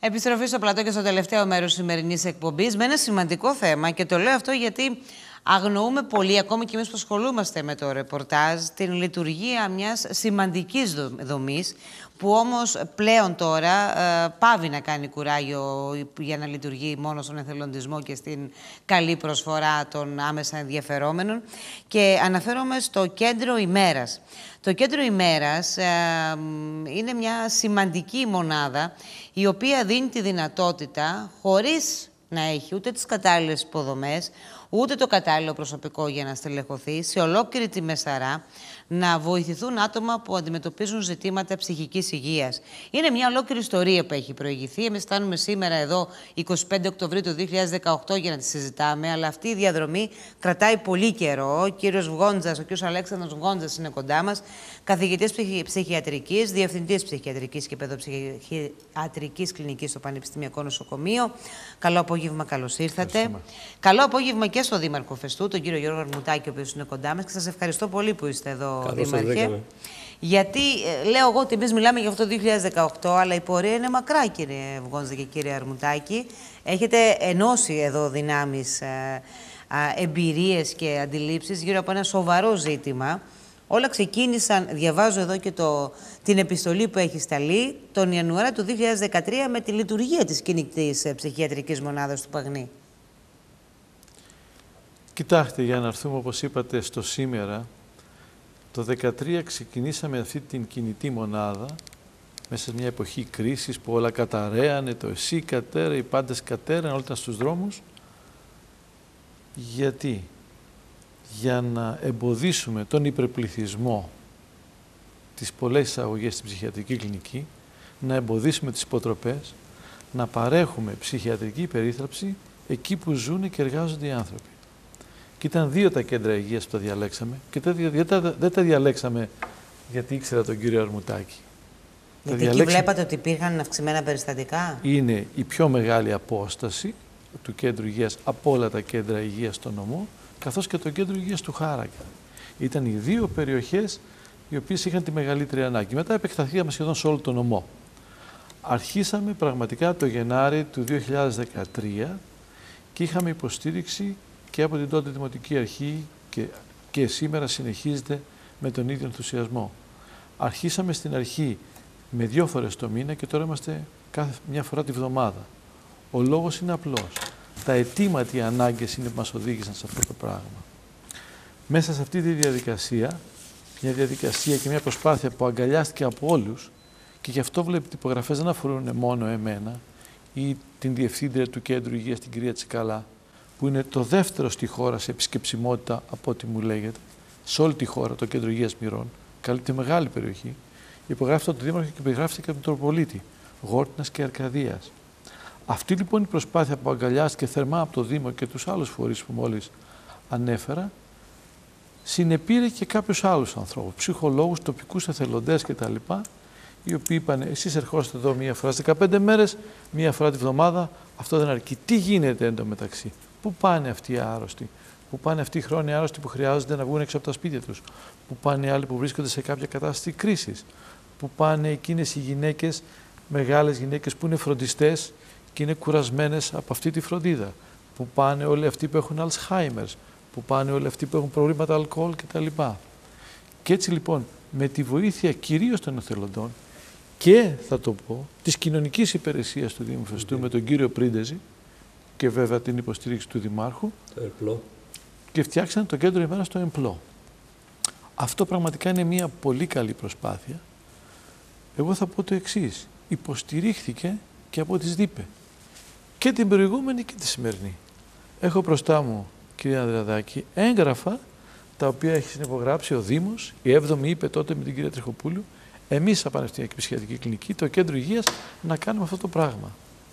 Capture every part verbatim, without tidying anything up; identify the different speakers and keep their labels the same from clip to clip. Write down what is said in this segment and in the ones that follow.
Speaker 1: Επιστροφή στο πλατό και στο τελευταίο μέρος της σημερινής εκπομπής με ένα σημαντικό θέμα, και το λέω αυτό γιατί αγνοούμε πολύ, ακόμη και εμείς που ασχολούμαστε με το ρεπορτάζ, την λειτουργία μιας σημαντικής δομής, που όμως πλέον τώρα ε, πάβει να κάνει κουράγιο για να λειτουργεί μόνο στον εθελοντισμό και στην καλή προσφορά των άμεσα ενδιαφερόμενων. Και αναφέρομαι στο Κέντρο Ημέρας. Το Κέντρο Ημέρας ε, είναι μια σημαντική μονάδα, η οποία δίνει τη δυνατότητα, χωρίς να έχει ούτε τις κατάλληλες υποδομές, ούτε το κατάλληλο προσωπικό για να στελεχωθεί, σε ολόκληρη τη Μεσαρά, να βοηθηθούν άτομα που αντιμετωπίζουν ζητήματα ψυχικής υγείας. Είναι μια ολόκληρη ιστορία που έχει προηγηθεί. Εμείς φτάνουμε σήμερα εδώ, εικοστή πέμπτη Οκτωβρίου του δύο χιλιάδες δεκαοκτώ, για να τη συζητάμε, αλλά αυτή η διαδρομή κρατάει πολύ καιρό. Ο κύριος Βγόντζας, ο κύριος Αλέξανδρος Βγόντζας είναι κοντά μας, καθηγητής ψυχιατρικής, διευθυντής ψυχιατρικής και παιδοψυχιατρικής κλινικής στο Πανεπιστημιακό Νοσοκομείο. Καλό απόγευμα, καλώς ήρθατε. Ευχαριστούμε. Καλό απόγευμα και στο Δήμαρχο Φεστού, τον κύριο Γιώργο Αρμουτάκη, ο οποίος είναι κοντά μας, και σας ευχαριστώ πολύ που είστε εδώ.
Speaker 2: Καλώς
Speaker 1: Δήμαρχε. Γιατί ε, λέω εγώ ότι εμείς μιλάμε για αυτό το δύο χιλιάδες δεκαοκτώ, αλλά η πορεία είναι μακρά, κύριε Βγόντζα και κύριε Αρμουτάκη. Έχετε ενώσει εδώ δυνάμεις, ε, ε, εμπειρίες και αντιλήψεις γύρω από ένα σοβαρό ζήτημα. Όλα ξεκίνησαν, διαβάζω εδώ και το, την επιστολή που έχει σταλεί, τον Ιανουάριο του δύο χιλιάδες δεκατρία με τη λειτουργία της κινητής ε, ψυχιατρικής μονάδας του Παγνή.
Speaker 2: Κοιτάξτε, για να έρθουμε, όπως είπατε, στο σήμερα, το δύο χιλιάδες δεκατρία ξεκινήσαμε αυτή την κινητή μονάδα μέσα σε μια εποχή κρίσης που όλα καταραίανε, το εσύ κατέρα, οι πάντες κατέραν, όλοι ήταν στους δρόμους. Γιατί? Για να εμποδίσουμε τον υπερπληθυσμό, τις πολλές εισαγωγές στην ψυχιατρική κλινική, να εμποδίσουμε τις υποτροπές, να παρέχουμε ψυχιατρική περίθαλψη εκεί που ζουν και εργάζονται οι άνθρωποι. Και ήταν δύο τα κέντρα υγείας που τα διαλέξαμε και δεν τα διαλέξαμε γιατί ήξερα τον κύριο Αρμουτάκη.
Speaker 1: Γιατί εκεί βλέπατε ότι υπήρχαν αυξημένα περιστατικά.
Speaker 2: Είναι η πιο μεγάλη απόσταση του κέντρου υγείας από όλα τα κέντρα υγείας στο νομό, καθώς και το κέντρο υγείας του Χάρακα. Ήταν οι δύο περιοχές οι οποίες είχαν τη μεγαλύτερη ανάγκη. Μετά επεκταθήκαμε σχεδόν σε όλο το νομό. Αρχίσαμε πραγματικά το Γενάρη του δύο χιλιάδες δεκατρία και είχαμε υποστήριξη και από την τότε Δημοτική Αρχή και, και σήμερα συνεχίζεται με τον ίδιο ενθουσιασμό. Αρχίσαμε στην αρχή με δύο φορές το μήνα και τώρα είμαστε κάθε μια φορά τη βδομάδα. Ο λόγος είναι απλός. Τα αιτήματα, οι ανάγκες είναι που μας οδήγησαν σε αυτό το πράγμα. Μέσα σε αυτή τη διαδικασία, μια διαδικασία και μια προσπάθεια που αγκαλιάστηκε από όλους, και γι' αυτό βλέπετε οι υπογραφές δεν αφορούν μόνο εμένα ή την Διευθύντρια του Κέντρου Υγείας, την κυρία Τσικαλά, που είναι το δεύτερο στη χώρα σε επισκεψιμότητα από ό,τι μου λέγεται, σε όλη τη χώρα, το Κέντρο Υγείας Μυρών, καλύπτει μεγάλη περιοχή, υπογράφεται από τον Δήμαρχο και υπογράφεται και από τον Μητροπολίτη, Γόρτινας και Αρκαδίας. Αυτή λοιπόν η προσπάθεια που αγκαλιάστηκε θερμά από το Δήμο και τους άλλους φορείς που μόλις ανέφερα, συνεπήρε και κάποιους άλλους ανθρώπους, ψυχολόγους, τοπικούς εθελοντές κτλ., οι οποίοι είπαν: εσείς ερχόστε εδώ μία φορά στις δεκαπέντε μέρες, μία φορά τη βδομάδα, αυτό δεν αρκεί. Τι γίνεται εντωμεταξύ? Πού πάνε αυτοί οι άρρωστοι? Πού πάνε αυτοί οι χρόνοι άρρωστοι που χρειάζονται να βγουν έξω από τα σπίτια τους? Πού πάνε οι άλλοι που βρίσκονται σε κάποια κατάσταση κρίσης? Πού πάνε εκείνες οι γυναίκες, μεγάλες γυναίκες που είναι φροντιστές και είναι κουρασμένες από αυτή τη φροντίδα? Πού πάνε όλοι αυτοί που έχουν Alzheimer's? Πού πάνε όλοι αυτοί που έχουν προβλήματα αλκοόλ κτλ. Και έτσι λοιπόν, με τη βοήθεια κυρίως των εθελοντών και, θα το πω, της κοινωνικής υπηρεσίας του Δήμου Φεστού, mm-hmm. με τον κύριο Πρίντεζη και βέβαια την υποστήριξη του Δημάρχου,
Speaker 3: το Εμπλό,
Speaker 2: και φτιάξαν το Κέντρο Ημέρας στο Εμπλό. Αυτό πραγματικά είναι μια πολύ καλή προσπάθεια. Εγώ θα πω το εξής: υποστηρίχθηκε και από τις ΔΥΠΕ, και την προηγούμενη και τη σημερινή. Έχω μπροστά μου, κυρία Ανδρεαδάκη, έγγραφα τα οποία έχει συνυπογράψει ο Δήμος, η έβδομη είπε τότε με την κυρία Τριχοπούλου, εμείς σαν Πανεπιστημιακή Ψυχιατρική Κλινική, το Κέντρο Υγείας, να κάνουμε αυτό το πράγμα.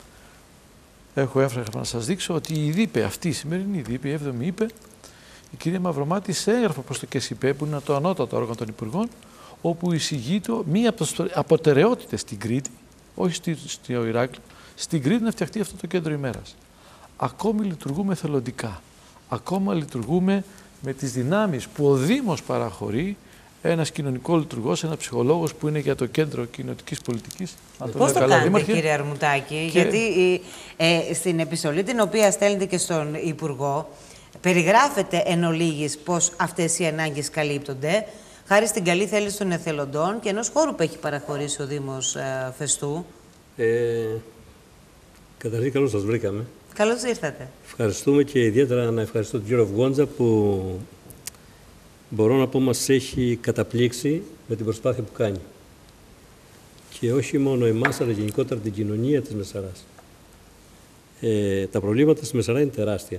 Speaker 2: Έχω έμφρανα να σας δείξω ότι η ΔΥΠΕ, αυτή η σημερινή ΔΥΠΕ, η έβδομη είπε, η κυρία Μαυρομάτη, σε έγγραφο προς το ΚΕΣΥΠΕ, που είναι το ανώτατο όργανο των Υπουργών, όπου εισηγείται μία από τις αποτεραιότητες στην Κρήτη, όχι στη, στο Ηράκλειο, στην Κρήτη να φτιαχτεί αυτό το Κέντρο Ημέρας. Ακόμη λειτουργούμε εθελοντικά. Ακόμα λειτουργούμε με τις δυνάμεις που ο Δήμος παραχωρεί, ένας κοινωνικό λειτουργός, ένας ψυχολόγος που είναι για το κέντρο κοινωνικής πολιτικής.
Speaker 1: Πώς το κάνετε, δήμαρχε, κύριε Αρμουτάκη, και... γιατί ε, στην επιστολή την οποία στέλνετε και στον Υπουργό, περιγράφεται εν ολίγης πώς αυτές οι ανάγκες καλύπτονται, χάρη στην καλή θέληση των εθελοντών και ενός χώρου που έχει παραχωρήσει ο Δήμος ε, Φεστού.
Speaker 3: Ε, καταρχήν, καλώς σας βρήκαμε.
Speaker 1: Καλώς ήρθατε.
Speaker 3: Ευχαριστούμε και ιδιαίτερα να ευχαριστώ τον κύριο Αυγόντζα που μπορώ να πω μας έχει καταπλήξει με την προσπάθεια που κάνει. Και όχι μόνο εμάς, αλλά γενικότερα την κοινωνία της Μεσαράς. Ε, τα προβλήματα στη Μεσαρά είναι τεράστια.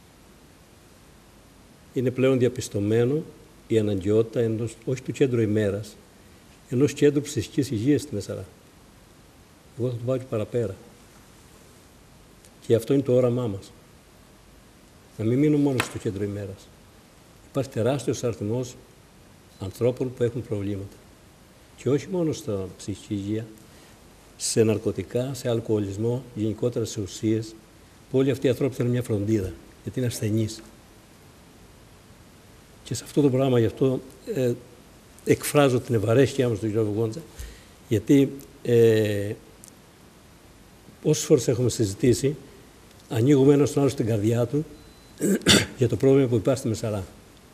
Speaker 3: Είναι πλέον διαπιστωμένο η αναγκαιότητα ενός, όχι του κέντρου ημέρας, ενός κέντρου ψυχικής υγείας στη Μεσαρά. Εγώ θα το πάω και παραπέρα. Και αυτό είναι το όραμά μας. Να μην μείνουμε μόνο στο κέντρο ημέρας. Υπάρχει τεράστιος αριθμός ανθρώπων που έχουν προβλήματα. Και όχι μόνο στα ψυχική υγεία, σε ναρκωτικά, σε αλκοολισμό, γενικότερα σε ουσίες, που όλοι αυτοί οι άνθρωποι θέλουν μια φροντίδα, γιατί είναι ασθενείς. Και σε αυτό το πράγμα, γι' αυτό ε, εκφράζω την ευαρέσκειά μου στον κύριο Αυγόντζα, γιατί ε, όσες φορές έχουμε συζητήσει, ανοίγουμε ένας τον άλλο στην καρδιά του για το πρόβλημα που υπάρχει στη Μεσαρά.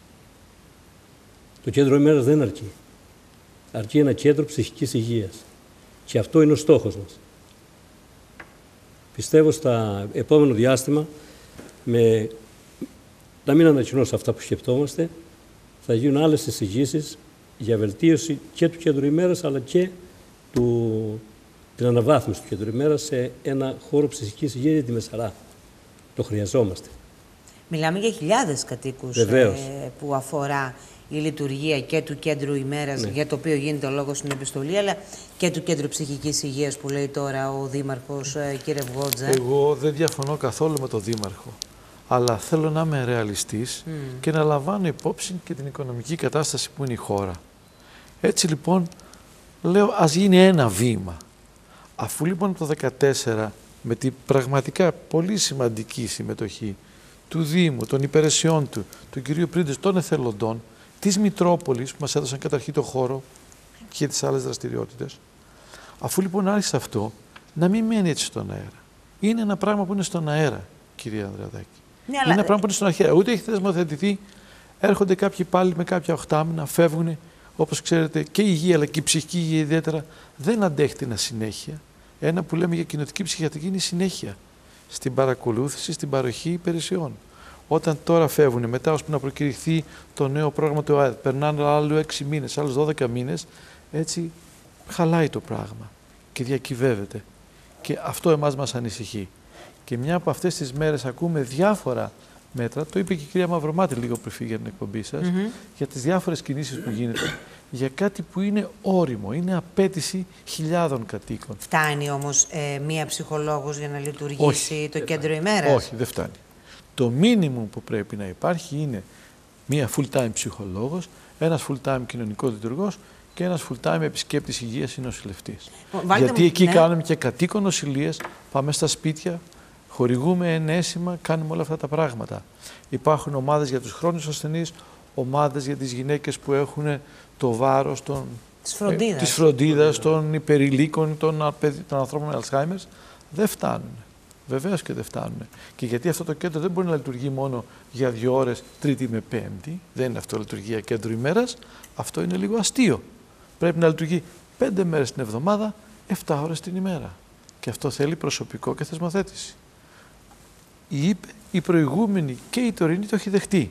Speaker 3: Το κέντρο ημέρας δεν αρκεί. Αρκεί ένα κέντρο ψυχικής υγείας. Και αυτό είναι ο στόχος μας. Πιστεύω στα επόμενο διάστημα, με, να μην ανακοινώσω αυτά που σκεπτόμαστε, θα γίνουν άλλες εισηγήσεις για βελτίωση και του κέντρου ημέρας, αλλά και του, την αναβάθμιση του κέντρου ημέρας σε ένα χώρο ψυχικής υγείας για τη Μεσαρά. Το χρειαζόμαστε.
Speaker 1: Μιλάμε για χιλιάδες κατοίκους ε, που αφορά η λειτουργία και του κέντρου ημέρας, ναι, για το οποίο γίνεται ο λόγος στην επιστολή, αλλά και του κέντρου ψυχικής υγείας που λέει τώρα ο Δήμαρχος, ε, κύριε Αυγόντζα.
Speaker 2: Εγώ δεν διαφωνώ καθόλου με τον Δήμαρχο, αλλά θέλω να είμαι ρεαλιστής mm. και να λαμβάνω υπόψη και την οικονομική κατάσταση που είναι η χώρα. Έτσι λοιπόν, λέω ας γίνει ένα βήμα. Αφού λοιπόν το δύο χιλιάδες δεκατέσσερα με την πραγματικά πολύ σημαντική συμμετοχή του Δήμου, των υπηρεσιών του, του κυρίου Πρίντες, των εθελοντών, της Μητρόπολης που μας έδωσαν καταρχήν το χώρο και τις άλλες δραστηριότητες. Αφού λοιπόν άρχισε αυτό, να μην μένει έτσι στον αέρα. Είναι ένα πράγμα που είναι στον αέρα, κυρία Ανδρεαδάκη. Ναι, είναι αλλά... ένα πράγμα που είναι στον αέρα. Ούτε έχει θεσμοθετηθεί. Έρχονται κάποιοι πάλι με κάποια οχτάμινα, φεύγουν. Όπως ξέρετε, και η υγεία αλλά και η ψυχική υγεία ιδιαίτερα δεν αντέχει την ασυνέχεια. Ένα που λέμε για κοινοτική ψυχιατρική είναι η συνέχεια στην παρακολούθηση, στην παροχή υπηρεσιών. Όταν τώρα φεύγουν, μετά ώσπου να προκηρυχθεί το νέο πρόγραμμα του ΑΕΔ, περνάνε άλλου έξι μήνες, άλλους δώδεκα μήνες, έτσι χαλάει το πράγμα και διακυβεύεται. Και αυτό εμάς μας ανησυχεί. Και μια από αυτές τις μέρες ακούμε διάφορα μέτρα, το είπε και η κυρία Μαυρομάτη λίγο πριν φύγει για την εκπομπή σας, mm-hmm. για τις διάφορες κινήσεις που γίνεται, για κάτι που είναι όριμο, είναι απέτηση χιλιάδων κατοίκων.
Speaker 1: Φτάνει όμως ε, μία ψυχολόγος για να λειτουργήσει όχι, το κέντρο
Speaker 2: φτάνει.
Speaker 1: ημέρας?
Speaker 2: Όχι, δεν φτάνει. Το μίνιμουμ που πρέπει να υπάρχει είναι μία full-time ψυχολόγος, ένας full-time κοινωνικός λειτουργός και ένας full-time επισκέπτης υγείας ή νοσηλευτής. Βάλτε Γιατί μου, εκεί ναι. κάνουμε και κατοίκων νοσηλείες, πάμε στα σπίτια, χορηγούμε ενέσιμα, κάνουμε όλα αυτά τα πράγματα. Υπάρχουν ομάδες για τους χρόνιους ασθενείς, ομάδες για τις γυναίκες που έχουν το βάρος των,
Speaker 1: της φροντίδας,
Speaker 2: ε, της φροντίδας των υπερηλίκων, των, των ανθρώπων με Αλσχάιμερς. Δεν φτάνουν. Βεβαίως και δεν φτάνουν. Και γιατί αυτό το κέντρο δεν μπορεί να λειτουργεί μόνο για δύο ώρες, Τρίτη με Πέμπτη. Δεν είναι αυτό λειτουργία κέντρου ημέρας. Αυτό είναι λίγο αστείο. Πρέπει να λειτουργεί πέντε μέρες την εβδομάδα, εφτά ώρες την ημέρα. Και αυτό θέλει προσωπικό και θεσμοθέτηση. Η, η προηγούμενη και η τωρινή το έχει δεχτεί.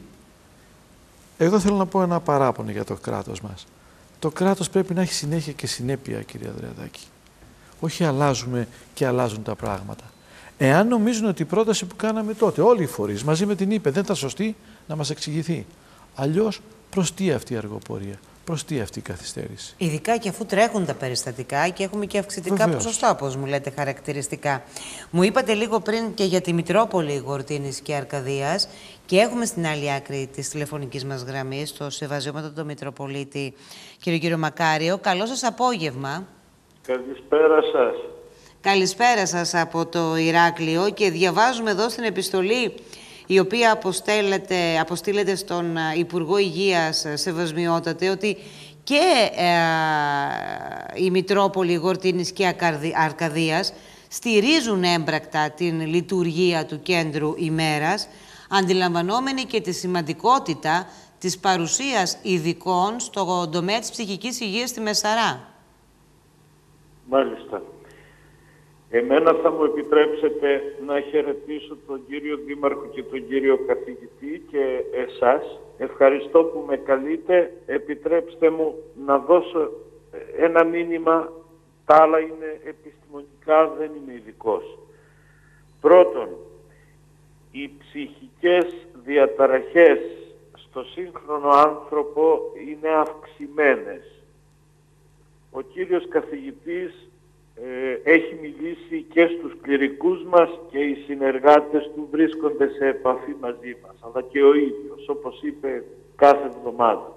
Speaker 2: Εδώ θέλω να πω ένα παράπονο για το κράτος μας. Το κράτος πρέπει να έχει συνέχεια και συνέπεια, κυρία Ανδρεαδάκη. Όχι αλλάζουμε και αλλάζουν τα πράγματα. Εάν νομίζουν ότι η πρόταση που κάναμε τότε, όλοι οι φορείς μαζί με την ΥΠΕ δεν ήταν σωστή, να μας εξηγηθεί. Αλλιώς, προς τι αυτή η αργοπορία, προς τι αυτή η καθυστέρηση.
Speaker 1: Ειδικά και αφού τρέχουν τα περιστατικά και έχουμε και αυξητικά Βεβαίως. ποσοστά, όπως μου λέτε χαρακτηριστικά. Μου είπατε λίγο πριν και για τη Μητρόπολη Γορτίνης και Αρκαδίας και έχουμε στην άλλη άκρη της τηλεφωνικής μας γραμμής, το Σεβαζιώματο του Μητροπολίτη, κύριο κύριο Μακάριο. Καλό σας απόγευμα.
Speaker 4: Καλησπέρα σας.
Speaker 1: Καλησπέρα σας από το Ηράκλειο και διαβάζουμε εδώ στην επιστολή η οποία αποστέλλεται, αποστείλεται στον Υπουργό Υγείας, Σεβασμιότατε, ότι και ε, η Μητρόπολη Γορτίνης και Αρκαδίας στηρίζουν έμπρακτα την λειτουργία του Κέντρου ημέρας, αντιλαμβανόμενοι και τη σημαντικότητα της παρουσίας ειδικών στον τομέα της ψυχικής υγείας στη Μεσαρά.
Speaker 4: Μάλιστα. Εμένα θα μου επιτρέψετε να χαιρετήσω τον κύριο Δήμαρχο και τον κύριο Καθηγητή και εσάς. Ευχαριστώ που με καλείτε. Επιτρέψτε μου να δώσω ένα μήνυμα. Τα άλλα είναι επιστημονικά, δεν είμαι ειδικός. Πρώτον, οι ψυχικές διαταραχές στο σύγχρονο άνθρωπο είναι αυξημένες. Ο κύριος καθηγητής ε, έχει μιλήσει και στους κληρικούς μας και οι συνεργάτες του βρίσκονται σε επαφή μαζί μας, αλλά και ο ίδιος, όπως είπε, κάθε εβδομάδα.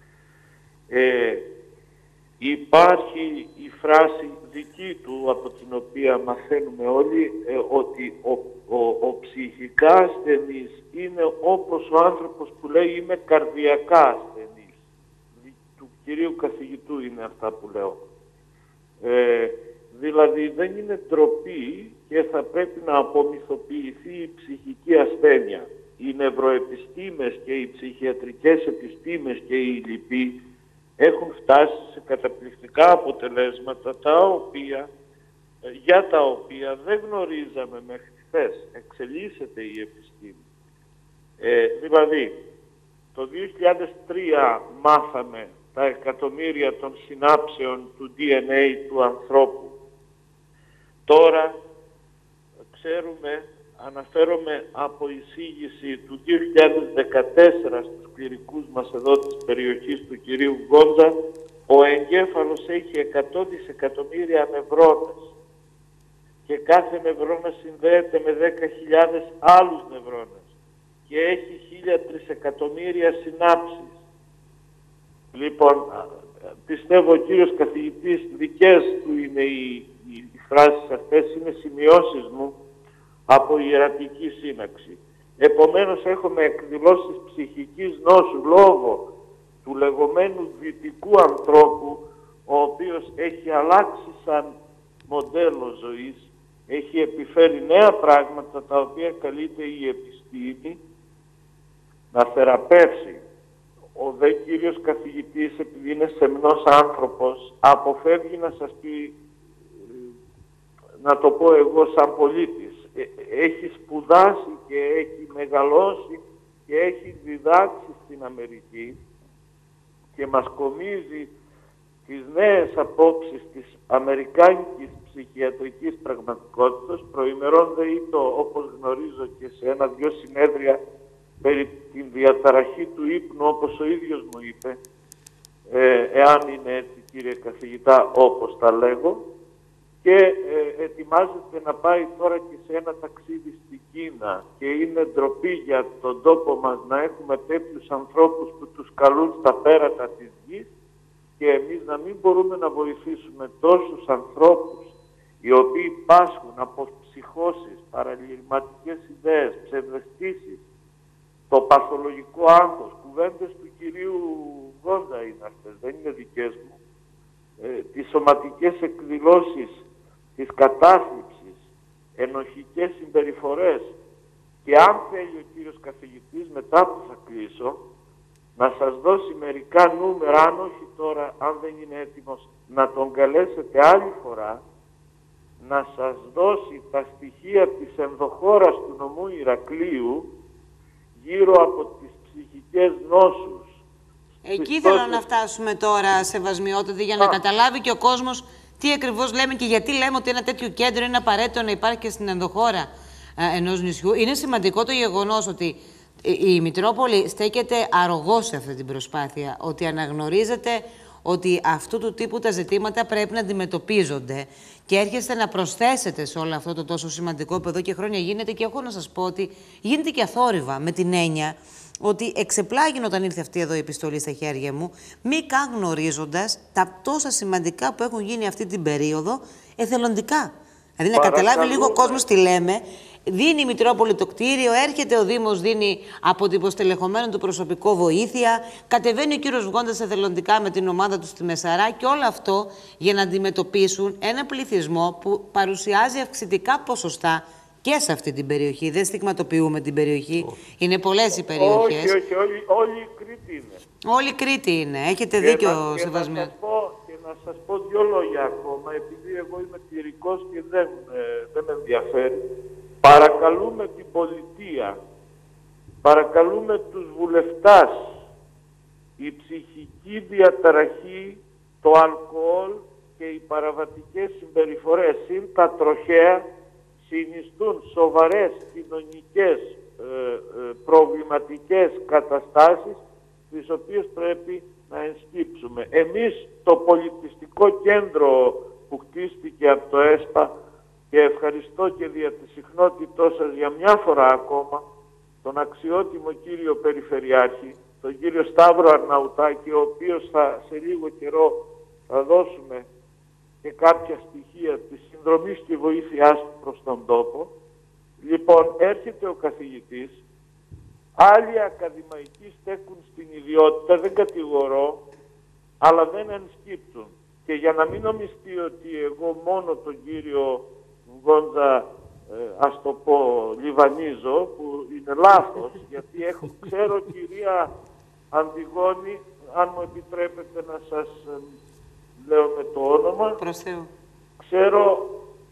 Speaker 4: Ε, υπάρχει η φράση δική του, από την οποία μαθαίνουμε όλοι, ε, ότι ο, ο, ο ψυχικά ασθενής είναι όπως ο άνθρωπος που λέει είμαι καρδιακά ασθενής. Του κυρίου καθηγητού είναι αυτά που λέω. Ε, δηλαδή δεν είναι ντροπή και θα πρέπει να απομυθοποιηθεί η ψυχική ασθένεια. Οι νευροεπιστήμες και οι ψυχιατρικές επιστήμες και οι λοιποί έχουν φτάσει σε καταπληκτικά αποτελέσματα τα οποία, για τα οποία δεν γνωρίζαμε μέχρι χθες. Εξελίσσεται η επιστήμη. Ε, δηλαδή, το δύο χιλιάδες τρία μάθαμε τα εκατομμύρια των συνάψεων του ντι εν έι του ανθρώπου. Τώρα ξέρουμε, αναφέρομαι από εισήγηση του δύο χιλιάδες δεκατέσσερα στους κληρικούς μας εδώ της περιοχής του κυρίου Γκόντα, ο εγκέφαλος έχει εκατό δισεκατομμύρια νευρώνες και κάθε νευρώνα συνδέεται με δέκα χιλιάδες άλλους νευρώνες και έχει χίλια τρισεκατομμύρια συνάψεις. Λοιπόν, πιστεύω ο κύριος καθηγητής, δικές του είναι οι, οι φράσεις αυτές, είναι σημειώσεις μου από ιερατική σύναξη. Επομένως έχουμε εκδηλώσεις ψυχικής νόσου λόγω του λεγόμενου δυτικού ανθρώπου, ο οποίος έχει αλλάξει σαν μοντέλο ζωής, έχει επιφέρει νέα πράγματα τα οποία καλείται η επιστήμη να θεραπεύσει. Ο δε κύριος καθηγητής, επειδή είναι σεμνός άνθρωπος, αποφεύγει να σας πει, να το πω εγώ σαν πολίτης, έχει σπουδάσει και έχει μεγαλώσει και έχει διδάξει στην Αμερική και μας κομίζει τις νέες απόψεις της αμερικάνικης ψυχιατρικής πραγματικότητας. Προημερών δε ήτο, όπως γνωρίζω και σε ένα-δυο συνέδρια, περί την διαταραχή του ύπνου, όπως ο ίδιος μου είπε, ε, εάν είναι έτσι κύριε καθηγητά, όπως τα λέγω, και ε, ετοιμάζεται να πάει τώρα και σε ένα ταξίδι στην Κίνα και είναι ντροπή για τον τόπο μας να έχουμε τέτοιους ανθρώπους που τους καλούν στα πέρατα της γης και εμείς να μην μπορούμε να βοηθήσουμε τόσους ανθρώπους οι οποίοι πάσχουν από ψυχώσεις, παραλυρηματικές ιδέες, ψευδαισθήσεις, το παθολογικό άγχος, κουβέντες του κυρίου Γκόντα είναι αυτές, δεν είναι δικές μου, ε, τις σωματικές εκδηλώσεις της κατάθλιψης, ενοχικές συμπεριφορές και αν θέλει ο κύριος καθηγητής, μετά που θα κλείσω, να σας δώσει μερικά νούμερα, αν όχι τώρα, αν δεν είναι έτοιμος, να τον καλέσετε άλλη φορά, να σας δώσει τα στοιχεία της ενδοχώρας του νομού Ηρακλείου γύρω από τις ψυχικές νόσους.
Speaker 1: Εκεί θέλω τόσες... να φτάσουμε τώρα, σεβασμιότατη, για να Α. καταλάβει και ο κόσμος τι ακριβώς λέμε και γιατί λέμε ότι ένα τέτοιο κέντρο είναι απαραίτητο να υπάρχει και στην ενδοχώρα ε, ενός νησιού. Είναι σημαντικό το γεγονός ότι η Μητρόπολη στέκεται αρρωγός σε αυτή την προσπάθεια, ότι αναγνωρίζεται ότι αυτού του τύπου τα ζητήματα πρέπει να αντιμετωπίζονται και έρχεστε να προσθέσετε σε όλο αυτό το τόσο σημαντικό που εδώ και χρόνια γίνεται, και έχω να σας πω ότι γίνεται και αθόρυβα, με την έννοια ότι εξεπλάγει όταν ήρθε αυτή εδώ η επιστολή στα χέρια μου, μη καν γνωρίζοντας τα τόσα σημαντικά που έχουν γίνει αυτή την περίοδο εθελοντικά. Δηλαδή να καταλάβει λίγο ο κόσμος τι λέμε. Δίνει η Μητρόπολη το κτίριο, έρχεται ο Δήμος, δίνει από την υποστελεχωμένο του προσωπικό βοήθεια, κατεβαίνει ο κύριος Βγόντας εθελοντικά με την ομάδα του στη Μεσαρά και όλο αυτό για να αντιμετωπίσουν ένα πληθυσμό που παρουσιάζει αυξητικά ποσοστά και σε αυτή την περιοχή. Δεν στιγματοποιούμε την περιοχή. Όχι. Είναι πολλές οι περιοχές.
Speaker 4: Όχι, όχι, όλη, όλη η Κρήτη είναι.
Speaker 1: Όλη η Κρήτη είναι. Έχετε και δίκιο, Σεβασμιώτη.
Speaker 4: Και να σας πω δύο λόγια ακόμα, επειδή εγώ είμαι κληρικός και δεν, ε, δεν με ενδιαφέρει. Παρακαλούμε την πολιτεία, παρακαλούμε τους βουλευτάς, η ψυχική διαταραχή, το αλκοόλ και οι παραβατικές συμπεριφορές συν τα τροχαία συνιστούν σοβαρές κοινωνικές ε, ε, προβληματικές καταστάσεις τις οποίες πρέπει να ενσκύψουμε. Εμείς το πολιτιστικό κέντρο που χτίστηκε από το ΕΣΠΑ, και ευχαριστώ και δια της συχνότητός σας για μια φορά ακόμα τον αξιότιμο κύριο Περιφερειάρχη, τον κύριο Σταύρο Αρναουτάκη, ο οποίος θα, σε λίγο καιρό θα δώσουμε και κάποια στοιχεία της συνδρομής και βοήθειάς του προς τον τόπο. Λοιπόν, έρχεται ο καθηγητής, άλλοι ακαδημαϊκοί στέκουν στην ιδιότητα, δεν κατηγορώ, αλλά δεν ενσκύπτουν. Και για να μην νομιστεί ότι εγώ μόνο τον κύριο Γκόντζα, ε, ας το πω, λιβανίζω, που είναι λάθος, γιατί έχω, ξέρω, κυρία Αντιγόνη, αν μου επιτρέπετε να σας ε, λέω με το όνομα,
Speaker 1: Προσθέω.
Speaker 4: ξέρω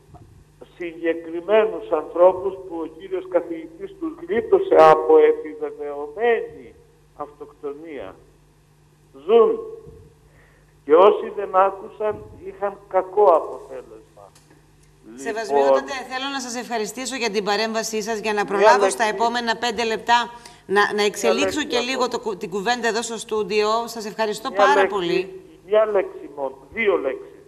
Speaker 4: συγκεκριμένους ανθρώπους που ο κύριος καθηγητής τους γλίτωσε από επιβεβαιωμένη αυτοκτονία. Ζουν. Και όσοι δεν άκουσαν είχαν κακό αποτέλεσμα.
Speaker 1: Σεβασμιότατε, λοιπόν, θέλω να σας ευχαριστήσω για την παρέμβασή σας, για να προλάβω στα επόμενα πέντε λεπτά να, να εξελίξω και λίγο το, την κουβέντα εδώ στο στούντιο. Σας ευχαριστώ
Speaker 4: μια
Speaker 1: πάρα
Speaker 4: λέξη,
Speaker 1: πολύ.
Speaker 4: Μια λέξη μόνο, δύο λέξεις.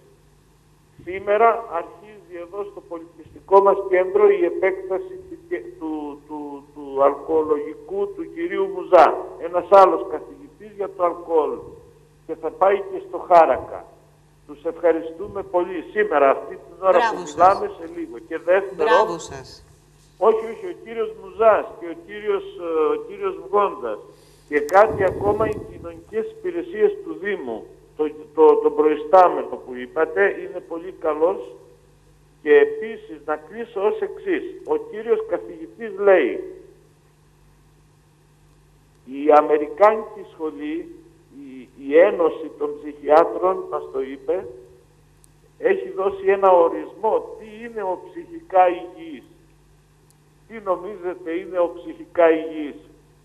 Speaker 4: Σήμερα αρχίζει εδώ στο πολιτιστικό μας κέντρο η επέκταση του, του, του, του αλκοολογικού του κυρίου Μουζά. Ένας άλλος καθηγητής για το αλκοόλ. Και θα πάει και στο Χάρακα. Τους ευχαριστούμε πολύ σήμερα, αυτή την ώρα Μπράβο που μιλάμε σε λίγο. Και δεύτερο,
Speaker 1: Μπράβο σας.
Speaker 4: όχι, όχι, ο κύριος Μουζάς και ο κύριος, ο κύριος Βγόντας και κάτι ακόμα, οι κοινωνικές υπηρεσίες του Δήμου, το, το, το προϊστάμενο που είπατε, είναι πολύ καλός. Και επίσης να κλείσω ως εξής. Ο κύριος καθηγητής λέει, η Αμερικάνικη σχολή, Η, η Ένωση των Ψυχιάτρων, μας το είπε, έχει δώσει ένα ορισμό. Τι είναι ο ψυχικά υγιής? Τι νομίζετε είναι ο ψυχικά υγιής?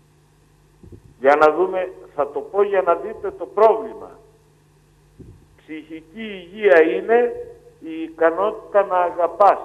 Speaker 4: Για να δούμε, θα το πω για να δείτε το πρόβλημα. Ψυχική υγεία είναι η ικανότητα να αγαπάς.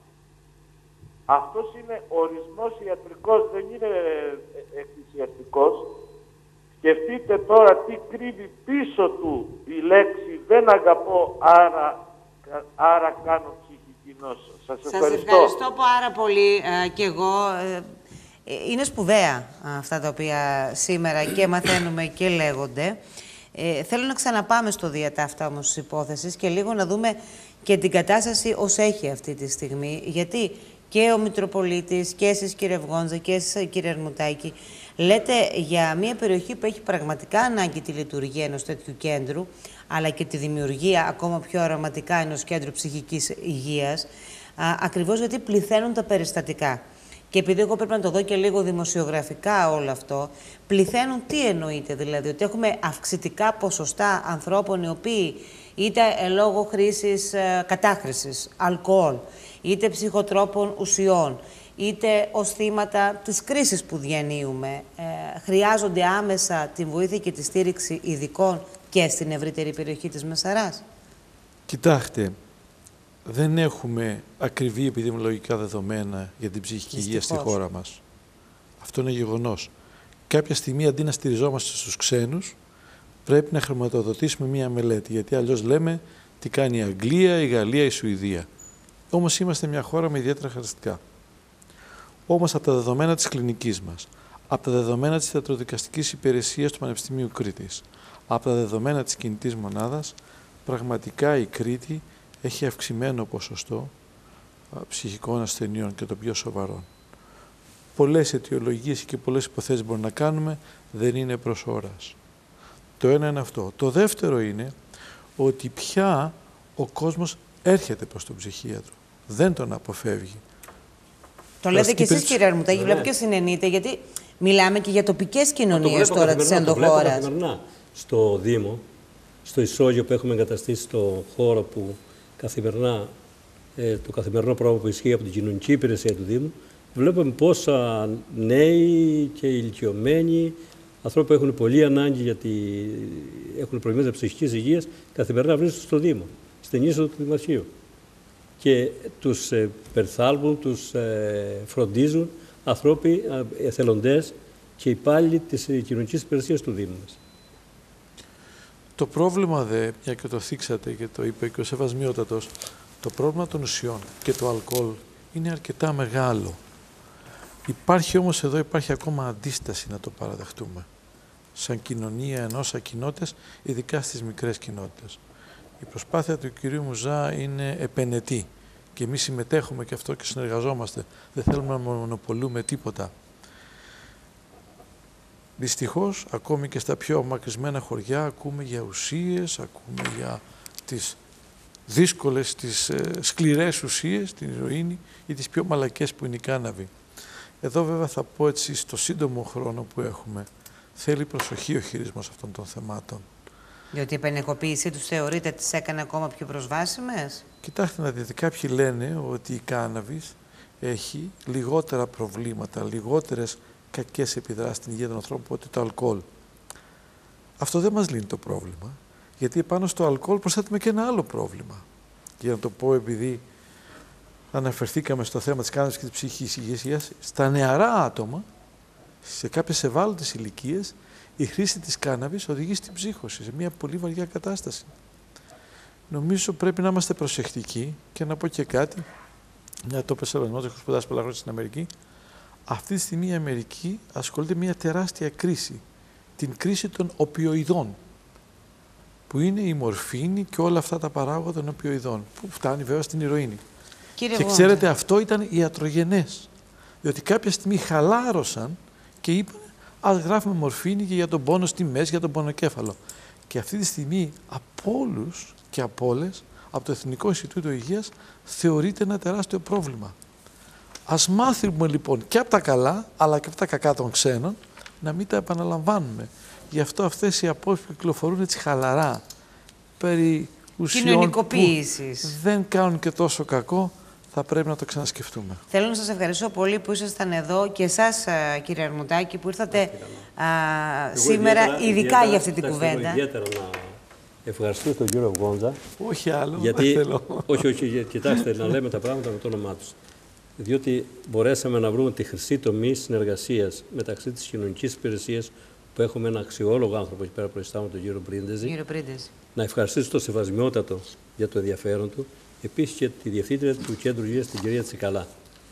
Speaker 4: Αυτός είναι ορισμός ιατρικός, δεν είναι εκκλησιαστικός. Σκεφτείτε τώρα τι κρύβει πίσω του η λέξη «δεν αγαπώ, άρα, άρα κάνω ψυχική νόσο». Σας ευχαριστώ.
Speaker 1: Σας ευχαριστώ πάρα πολύ ε, και εγώ. Ε, είναι σπουδαία αυτά τα οποία σήμερα και μαθαίνουμε και λέγονται. Ε, θέλω να ξαναπάμε στο διατάφτα όμως της υπόθεσης και λίγο να δούμε και την κατάσταση ως έχει αυτή τη στιγμή. Γιατί και ο Μητροπολίτης και εσείς κύριε Βγόντζα και εσείς κύριε Αρναουτάκη λέτε για μια περιοχή που έχει πραγματικά ανάγκη τη λειτουργία ενός τέτοιου κέντρου, αλλά και τη δημιουργία ακόμα πιο αρωματικά ενός κέντρου ψυχικής υγείας, α, ακριβώς γιατί πληθαίνουν τα περιστατικά. Και επειδή εγώ πρέπει να το δω και λίγο δημοσιογραφικά όλο αυτό, πληθαίνουν τι εννοείται, δηλαδή ότι έχουμε αυξητικά ποσοστά ανθρώπων οι οποίοι είτε λόγω χρήσης ε, κατάχρησης, αλκοόλ, είτε ψυχοτρόπων ουσιών, είτε ως θύματα της κρίσης που διανύουμε, ε, χρειάζονται άμεσα τη βοήθεια και τη στήριξη ειδικών και στην ευρύτερη περιοχή της Μεσαράς.
Speaker 2: Κοιτάξτε, δεν έχουμε ακριβή επιδημιολογικά δεδομένα για την ψυχική υγεία στη χώρα μας. Αυτό είναι γεγονός. Κάποια στιγμή, αντί να στηριζόμαστε στους ξένους, πρέπει να χρηματοδοτήσουμε μία μελέτη, γιατί αλλιώς λέμε τι κάνει η Αγγλία, η Γαλλία, η Σουηδία. Όμως είμαστε μια χώρα με ιδιαίτερα χαρακτηριστικά. Όμως από τα δεδομένα της κλινικής μας, από τα δεδομένα της ιατροδικαστικής υπηρεσίας του Πανεπιστημίου Κρήτης, από τα δεδομένα της κινητής μονάδας, πραγματικά η Κρήτη έχει αυξημένο ποσοστό ψυχικών ασθενειών και των πιο σοβαρών. Πολλές αιτιολογίες και πολλές υποθέσεις μπορούμε να κάνουμε, δεν είναι προς ώρας. Το ένα είναι αυτό. Το δεύτερο είναι ότι πια ο κόσμος έρχεται προς τον ψυχίατρο. Δεν τον αποφεύγει.
Speaker 1: Το λέτε και εσείς, κύριε Αρμουτάκη, ναι. Βλέπω και συνενείτε, γιατί μιλάμε και για τοπικές κοινωνίες τώρα της ενδοχώρας.
Speaker 3: Στο Δήμο, στο ισόγειο που έχουμε εγκαταστήσει στο χώρο που καθημερινά, ε, το καθημερινό πρόγραμμα που ισχύει από την κοινωνική υπηρεσία του Δήμου, βλέπουμε πόσα νέοι και ηλικιωμένοι, άνθρωποι που έχουν πολύ ανάγκη γιατί έχουν προβλήματα ψυχικής υγείας, καθημερινά βρίσκονται στο Δήμο, στην είσοδο του Δημαρχείου. Και τους ε, περιθάλπουν, τους ε, φροντίζουν άνθρωποι, ε, εθελοντές και υπάλληλοι της ε, κοινωνικής υπηρεσίας του Δήμου μας.
Speaker 2: Το πρόβλημα δε, μια και το θίξατε και το είπε και ο Σεβασμιότατος, το πρόβλημα των ουσιών και του αλκοόλ είναι αρκετά μεγάλο. Υπάρχει όμως εδώ, υπάρχει ακόμα αντίσταση να το παραδεχτούμε. Σαν κοινωνία ενώ σαν κοινότητες, ειδικά στις μικρές κοινότητες. Η προσπάθεια του κυρίου Μουζά είναι επενετή και εμείς συμμετέχουμε και αυτό και συνεργαζόμαστε. Δεν θέλουμε να μονοπολούμε τίποτα. Δυστυχώς, ακόμη και στα πιο απομακρυσμένα χωριά ακούμε για ουσίες, ακούμε για τις δύσκολες, τις ε, σκληρές ουσίες, την ηρωίνη ή τις πιο μαλακές που είναι η κάναβη. Εδώ βέβαια θα πω έτσι στο σύντομο χρόνο που έχουμε, θέλει προσοχή ο χειρισμός αυτών των θεμάτων.
Speaker 1: Διότι η επενεκοποίησή τους θεωρείται τις έκανε ακόμα πιο προσβάσιμες.
Speaker 2: Κοιτάξτε να δείτε, κάποιοι λένε ότι η κάναβης έχει λιγότερα προβλήματα, λιγότερες κακές επιδράσεις στην υγεία των ανθρώπων από ότι το αλκοόλ. Αυτό δεν μας λύνει το πρόβλημα, γιατί επάνω στο αλκοόλ προσθέτουμε και ένα άλλο πρόβλημα. Για να το πω, επειδή αναφερθήκαμε στο θέμα της κάναβης και της ψυχικής υγείας, στα νεαρά άτομα, σε κάποιες ευάλωτες ηλικίες, η χρήση της κάναβης οδηγεί στην ψύχωση, σε μια πολύ βαριά κατάσταση. Νομίζω πρέπει να είμαστε προσεκτικοί και να πω και κάτι, μια το πες έχω σπουδάσει πολλά χρόνια στην Αμερική. Αυτή τη στιγμή η Αμερική ασχολείται με μια τεράστια κρίση, την κρίση των οπιοειδών, που είναι η μορφίνη και όλα αυτά τα παράγοντα των οπιοειδών, που φτάνει βέβαια στην ηρωίνη. Κύριε και ξέρετε, Βόντα, αυτό ήταν ιατρογενές, διότι κάποια στιγμή χαλάρωσαν και είπαν ας γράφουμε μορφίνη και για τον πόνο στη μέση, για τον πονοκέφαλο. Και αυτή τη στιγμή από όλους και από όλες, από το Εθνικό Ινστιτούτο Υγείας, θεωρείται ένα τεράστιο πρόβλημα. Ας μάθουμε λοιπόν και από τα καλά, αλλά και από τα κακά των ξένων, να μην τα επαναλαμβάνουμε. Γι' αυτό αυτές οι απόψεις που κυκλοφορούν έτσι χαλαρά, περί ουσιών που δεν κάνουν και τόσο κακό, θα πρέπει να το ξανασκεφτούμε.
Speaker 1: Θέλω να σας ευχαριστώ πολύ που ήσασταν εδώ και εσάς, κύριε Αρμουτάκη, που ήρθατε α, σήμερα ιδιαίτερα, ειδικά ιδιαίτερα, για αυτή την κουβέντα.
Speaker 3: Ιδιαίτερα να ευχαριστώ τον κύριο Γόντζα.
Speaker 2: Όχι άλλο,
Speaker 3: γιατί,
Speaker 2: δεν θέλω.
Speaker 3: Όχι, όχι, κοιτάξτε, να λέμε τα πράγματα με το όνομά τους. Διότι μπορέσαμε να βρούμε τη χρυσή τομή συνεργασίας μεταξύ της κοινωνικής υπηρεσίας, που έχουμε ένα αξιόλογο άνθρωπο εκεί πέρα μπροστά μου, τον κύριο Πρίντεζη. Να ευχαριστήσω τον Σεβασμιότατο για το ενδιαφέρον του. Επίσης και τη Διευθύντρια του Κέντρου Υγείας, την κυρία Τσικαλά.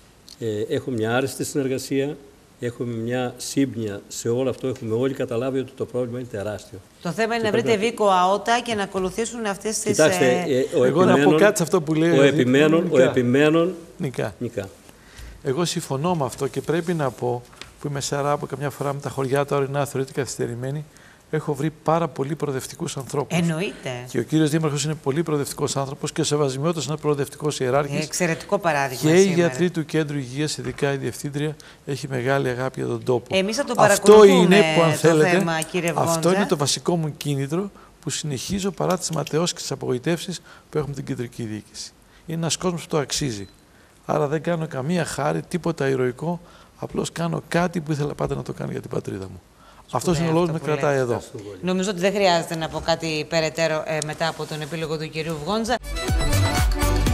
Speaker 3: Ε, έχουμε μια άριστη συνεργασία, έχουμε μια σύμπνοια σε όλο αυτό. Έχουμε όλοι καταλάβει ότι το πρόβλημα είναι τεράστιο.
Speaker 1: Το θέμα είναι και να βρείτε να... βίκο αότα και να ακολουθήσουν αυτές τις...
Speaker 3: Κοιτάξτε, ε, ο
Speaker 2: εγώ να πω κάτι σε αυτό που λέει
Speaker 3: ο επιμένων, ο επιμένων
Speaker 2: νικά.
Speaker 3: νικά.
Speaker 2: Εγώ συμφωνώ με αυτό και πρέπει να πω, που είμαι σε Αράπο καμιά φορά με τα χωριά τα ορεινά, θεωρείται καθυστερημένη, έχω βρει πάρα πολύ προοδευτικούς ανθρώπους.
Speaker 1: Εννοείται.
Speaker 2: Και ο κύριος Δήμαρχος είναι πολύ προοδευτικός άνθρωπος και ο Σεβασμιώτος είναι προοδευτικός ιεράρχης.
Speaker 1: Εξαιρετικό παράδειγμα.
Speaker 2: Και οι
Speaker 1: σήμερα.
Speaker 2: γιατροί του Κέντρου Υγείας, ειδικά η Διευθύντρια, έχει μεγάλη αγάπη για τον τόπο.
Speaker 1: Εμείς θα το
Speaker 2: αυτό είναι που, αν
Speaker 1: το
Speaker 2: θέλετε,
Speaker 1: θέμα, κύριε Βόντζα.
Speaker 2: αυτό είναι το βασικό μου κίνητρο που συνεχίζω παρά τις ματαιώσεις και τις απογοητεύσεις που έχουμε την κεντρική διοίκηση. Είναι ένας κόσμος που το αξίζει. Άρα δεν κάνω καμία χάρη, τίποτα ηρωικό. Απλώς κάνω κάτι που ήθελα πάντα να το κάνω για την πατρίδα μου. Αυτός είναι ο λόγος που με κρατάει εδώ.
Speaker 1: Νομίζω ότι δεν χρειάζεται να πω κάτι περαιτέρω ε, μετά από τον επίλογο του κυρίου Βόντζα.